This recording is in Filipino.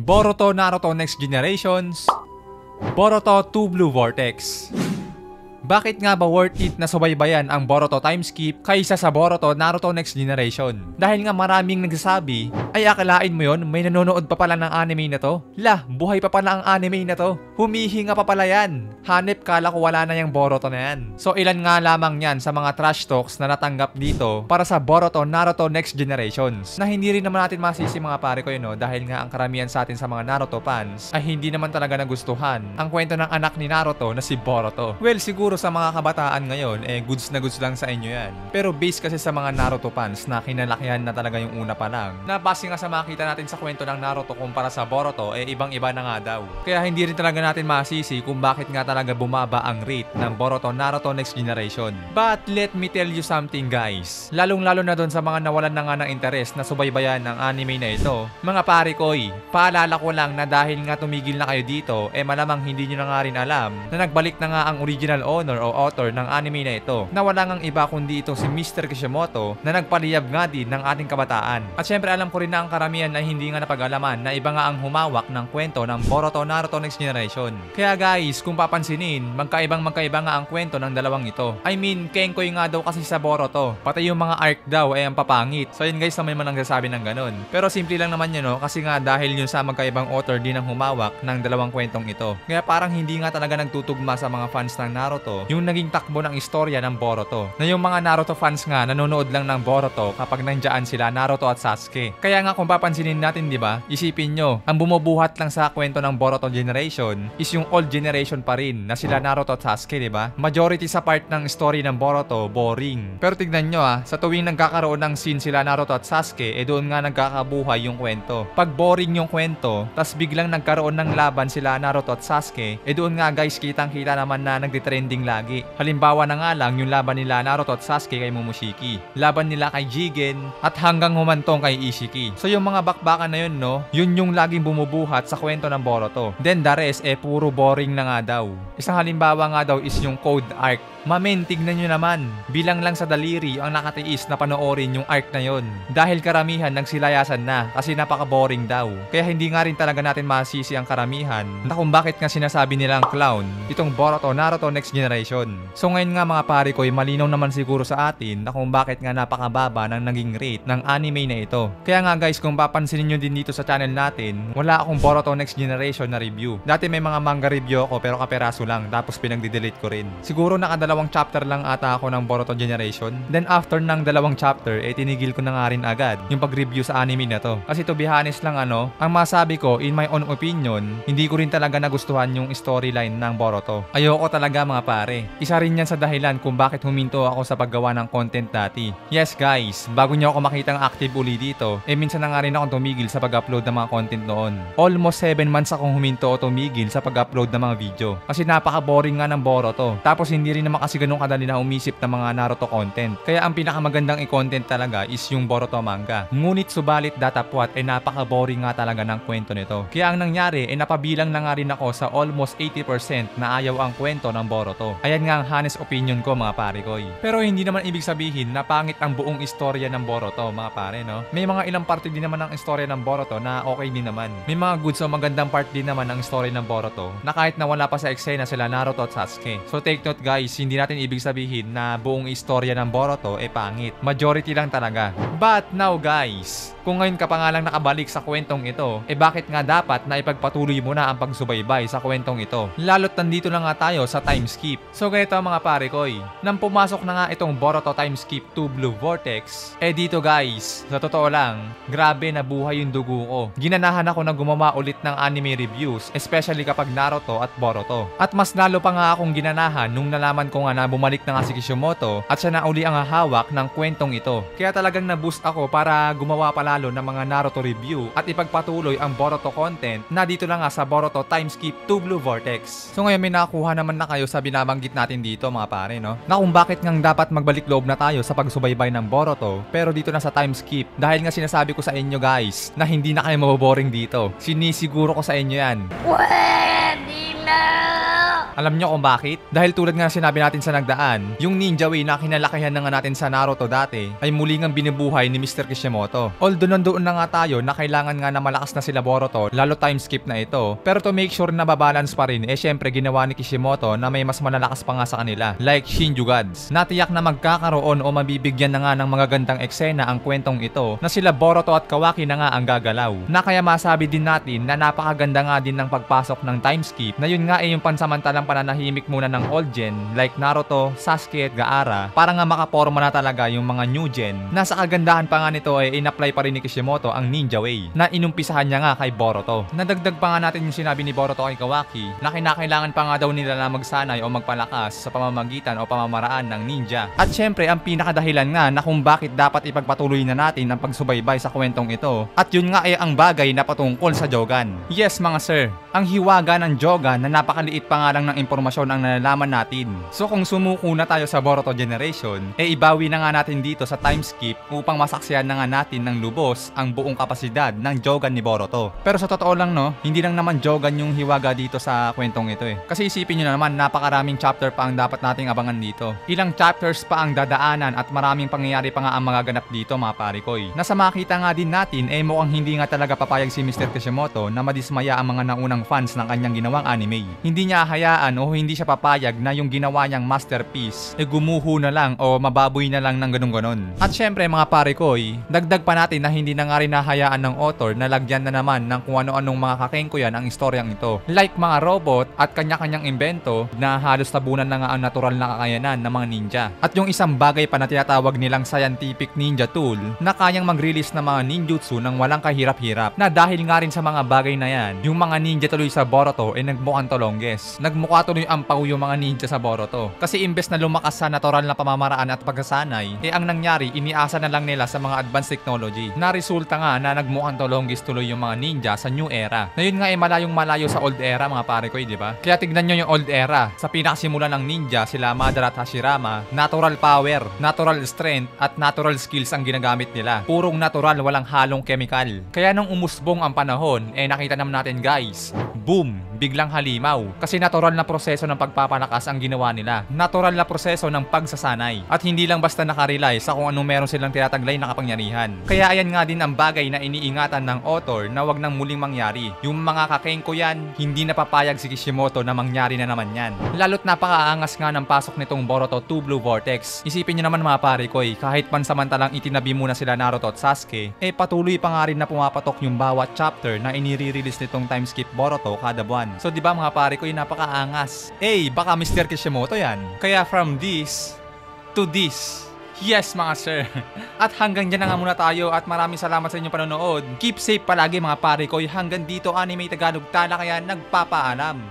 Boruto Naruto Next Generations, Boruto 2 Blue Vortex. Bakit nga ba worth it na subaybayan ang Boruto time skip kaysa sa Boruto Naruto Next Generation? Dahil nga maraming nagsasabi, ay akalain mo yon, may nanonood pa pala ng anime na to? Lah, buhay pa pala ang anime na to. Humihinga pa pala yan. Hanep, kala ko wala na yung Boruto na yan. So ilan nga lamang yan sa mga trash talks na natanggap dito para sa Boruto Naruto Next Generations. Na hindi rin naman natin masisi mga pare ko yun, no? Dahil nga ang karamihan sa atin sa mga Naruto fans ay hindi naman talaga nagustuhan ang kwento ng anak ni Naruto na si Boruto. Well, siguro sa mga kabataan ngayon, goods na goods lang sa inyo yan. Pero based kasi sa mga Naruto fans na kinalakihan na talaga yung una pa lang, na base nga sa makita natin sa kwento ng Naruto kumpara sa Boruto, ibang-iba na nga daw. Kaya hindi rin talaga natin masisi kung bakit nga talaga bumaba ang rate ng Boruto Naruto Next Generation. But let me tell you something guys, lalong-lalo na doon sa mga nawalan na nga ng interes na subaybayan ng anime na ito. Mga pare koy, paalala ko lang na dahil nga tumigil na kayo dito, malamang hindi nyo na nga rin alam na nagbalik na nga ang original owner o author ng anime na ito, na wala ngang iba kundi itong si Mr. Kishimoto na nagpaliyab nga din ng ating kabataan. At syempre alam ko rin na ang karamihan ay hindi nga napag-alaman na iba nga ang humawak ng kwento ng Boruto Naruto Next Generation. Kaya guys, kung papansinin, magkaiba nga ang kwento ng dalawang ito. I mean, kengkoy nga daw kasi sa Boruto, pati yung mga arc daw ay ang papangit. So yun guys, na may man nagsasabi ng ganun. Pero simple lang naman yun, no? Kasi nga dahil yun sa magkaibang author din ang humawak ng dalawang kwentong ito. Kaya parang hindi nga talaga nagtutugma sa mga fans ng Naruto yung naging takbo ng istorya ng Boruto. Na yung mga Naruto fans nga nanonood lang ng Boruto kapag nandiyan sila Naruto at Sasuke. Kaya nga kung papansinin natin, di ba? Isipin nyo, ang bumubuhat lang sa kwento ng Boruto generation is yung old generation pa rin na sila Naruto at Sasuke, di ba? Majority sa part ng story ng Boruto, boring. Pero tignan nyo sa tuwing nagkakaroon ng scene sila Naruto at Sasuke, doon nga nagkakabuhay yung kwento. Pag boring yung kwento, tas biglang nagkaroon ng laban sila Naruto at Sasuke, doon nga guys kitang-kita naman na nagtitrending lagi. Halimbawa na nga lang yung laban nila Naruto at Sasuke kay Momoshiki, laban nila kay Jigen, at hanggang humantong kay Ishiki. So yung mga bakbakan na yun, no, yun yung laging bumubuhat sa kwento ng Boruto. Then the rest puro boring na nga daw. Isang halimbawa nga daw is yung Code Arc. Mamen, tignan nyo naman, bilang lang sa daliri ang nakatiis na panoorin yung arc na yon. Dahil karamihan nagsilayasan na kasi napaka-boring daw. Kaya hindi nga rin talaga natin masisi ang karamihan na kung bakit nga sinasabi nilang clown itong Boruto Naruto Next Generation. So ngayon nga mga pare ko, malinaw naman siguro sa atin na kung bakit nga napakababa ng naging rate ng anime na ito. Kaya nga guys, kung papansinin nyo din dito sa channel natin, wala akong Boruto Next Generation na review. Dati may mga manga review ako pero kaperaso lang, tapos pinagde-delete ko rin. Siguro nakadalawang chapter lang ata ako ng Boruto Generation. Then after ng dalawang chapter, tinigil ko na nga rin agad yung pag-review sa anime na to. Kasi to be honest lang ang masabi ko, in my own opinion, hindi ko rin talaga nagustuhan yung storyline ng Boruto. Ayoko talaga mga pare. Isa rin yan sa dahilan kung bakit huminto ako sa paggawa ng content dati. Yes guys, bago niyo ako makitang active uli dito, minsan na nga rin akong tumigil sa pag-upload ng mga content noon. Almost 7 months akong huminto o tumigil sa pag-upload ng mga video. Kasi napaka-boring nga ng Boruto. Tapos hindi rin naman kasi ganun kadali na umisip ng mga Naruto content. Kaya ang pinakamagandang i-content talaga is yung Boruto manga. Ngunit subalit datapwat napaka-boring nga talaga ng kwento nito. Kaya ang nangyari napabilang na nga rin ako sa almost 80% na ayaw ang kwento ng Boruto. Ayan nga ang honest opinion ko mga pare ko. Pero hindi naman ibig sabihin na pangit ang buong istorya ng Boruto mga pare, no? May mga ilang parte din naman ng istorya ng Boruto na okay din naman. May mga goods o magandang part din naman ng story ng Boruto na kahit na wala pa sa eksena sila Naruto at Sasuke. So take note guys, hindi natin ibig sabihin na buong istorya ng Boruto pangit. Majority lang talaga. But now guys, kung ngayon ka pa nga lang nakabalik sa kwentong ito, bakit nga dapat na ipagpatuloy mo na ang pagsubaybay sa kwentong ito? Lalo't nandito na nga tayo sa time skip. So ganito mga pare koy, nang pumasok na nga itong Boruto Time Skip 2 Blue Vortex, dito guys, sa totoo lang, grabe na buhay yung dugo ko. Ginanahan ako na gumawa ulit ng anime reviews, especially kapag Naruto at Boruto. At mas lalo pa nga akong ginanahan nung nalaman ko nga na bumalik na nga si Kishimoto at siya na uli ang hawak ng kwentong ito. Kaya talagang na-boost ako para gumawa pa lalo ng mga Naruto review at ipagpatuloy ang Boruto content na dito lang nga sa Boruto Time Skip 2 Blue Vortex. So ngayon may nakuha naman na kayo sa binabanggit natin dito mga pare, no? Na kung bakit ngang dapat magbalik loob na tayo sa pagsubaybay ng Boruto pero dito na sa time skip. Dahil nga sinasabi ko sa inyo guys na hindi na kayo maboboring dito. Sinisiguro ko sa inyo yan. Pwede na! Alam nyo kung bakit? Dahil tulad nga sinabi natin sa nagdaan, yung Ninja Way na kinalakihan na nga natin sa Naruto dati ay muli ngang binubuhay ni Mr. Kishimoto. Although nandoon na nga tayo na kailangan nga na malakas na sila Boruto, lalo time skip na ito. Pero to make sure na babalance pa rin, syempre ginawa ni Kishimoto na may mas malalakas pa nga sa kanila, like Shinjugads. Natiyak na magkakaroon o mabibigyan na nga ng mga gandang eksena ang kwentong ito na sila Boruto at Kawaki na nga ang gagalaw. Na kaya masabi din natin na napakaganda nga din ng pagpasok ng time skip na yun nga ay yung pansamantalang pananahimik muna ng old gen like Naruto, Sasuke at Gaara para nga makaporma na talaga yung mga new gen. Nasa kagandahan pa nga nito ay in-apply pa rin ni Kishimoto ang Ninja Way na inumpisahan niya nga kay Boruto. Nadagdag pa nga natin yung sinabi ni Boruto kay Kawaki na kinakailangan pa nga daw nila na magsanay o magpalakas sa pamamagitan o pamamaraan ng ninja. At syempre ang pinakadahilan nga na kung bakit dapat ipagpatuloy na natin ang pagsubaybay sa kwentong ito. At yun nga ay ang bagay na patungkol sa Jogan. Yes mga sir, ang hiwaga ng Jogan na napakaliit pa nga lang ng impormasyon ang nalalaman natin. So kung sumuko na tayo sa Boruto Generation, ibawi na nga natin dito sa time skip upang masaksihan na nga natin ng lubos ang buong kapasidad ng Jogan ni Boruto. Pero sa totoo lang no, hindi lang naman Jogan yung hiwaga dito sa kwentong ito Kasi isipin nyo naman, napakaraming chapter pa ang dapat nating abangan dito. Ilang chapters pa ang dadaanan at maraming pangyayari pa nga ang mga ganap dito mga parikoy. Nasa makita nga din natin, mukhang hindi nga talaga papayag si Mr. Kishimoto na madismaya ang mga naunang fans ng kanyang ginawang anime. Hindi niya hayaan o hindi siya papayag na yung ginawa niyang masterpiece gumuho na lang o mababoy na lang ng ganun-ganon. At syempre mga parikoy, dagdag pa natin na hindi na nga rin nahayaan ng author na lagyan na naman ng kung ano-anong mga kakengkuyan ang istoryang ito. Like mga robot at kanya-kanyang imbento na halos tabunan na nga ang natural na kakayanan ng mga ninja. At yung isang bagay pa na tinatawag nilang scientific ninja tool na kayang mag-release ng mga ninjutsu nang walang kahirap-hirap. Na dahil nga rin sa mga bagay na yan, yung mga ninja tuloy sa Boruto nagmukhang tolongges. Nagmukha tuloy ang pau yung mga ninja sa Boruto. Kasi imbes na lumakas sa natural na pamamaraan at pagkasanay, ang nangyari iniasa na lang nila sa mga advanced technology. Na resulta nga na nagmukhang tolongges tuloy yung mga ninja sa new era. Na yun nga malayong malayo sa old era mga parikoy, di ba? Kaya tignan nyo yung old era. Sa pinakasimula ng ninja, sila Madara at Hashirama, natural power, natural strength at natural skills ang ginagamit nila. Purong natural, walang halong chemical. Kaya nung umusbong ang panahon, nakita naman natin guys, boom, biglang halimaw. Kasi natural na proseso ng pagpapalakas ang ginawa nila. Natural na proseso ng pagsasanay. At hindi lang basta nakarely sa kung anong meron silang tinataglay na kapangyarihan. Kaya ayan nga din ang bagay na iniingatan ng author na wag nang muling mangyari. Yung mga kakengko yan, hindi napapayag si Kishimoto na mangyari na naman yan. Lalo't napakaangas nga ng pasok nitong Boruto 2 Blue Vortex. Isipin nyo naman mga parikoy, kahit pansamantalang itinabi muna sila Naruto at Sasuke, patuloy pa nga rin na pumapatok yung bawat chapter na inire-release nitong time skip Boruto kada buwan. So diba mga parikoy, napakaangas. Baka Mr. Kishimoto yan. Kaya from this to this. Yes mga sir. At hanggang dyan na nga muna tayo at maraming salamat sa inyong panonood. Keep safe palagi mga parikoy. Hanggang dito Anime Tagalog Talakayan nagpapaalam.